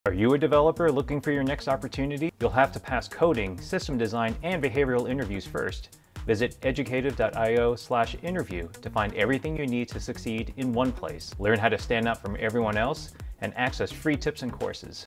Are you a developer looking for your next opportunity? You'll have to pass coding, system design, and behavioral interviews first. Visit educative.io/interview to find everything you need to succeed in one place. Learn how to stand out from everyone else and access free tips and courses.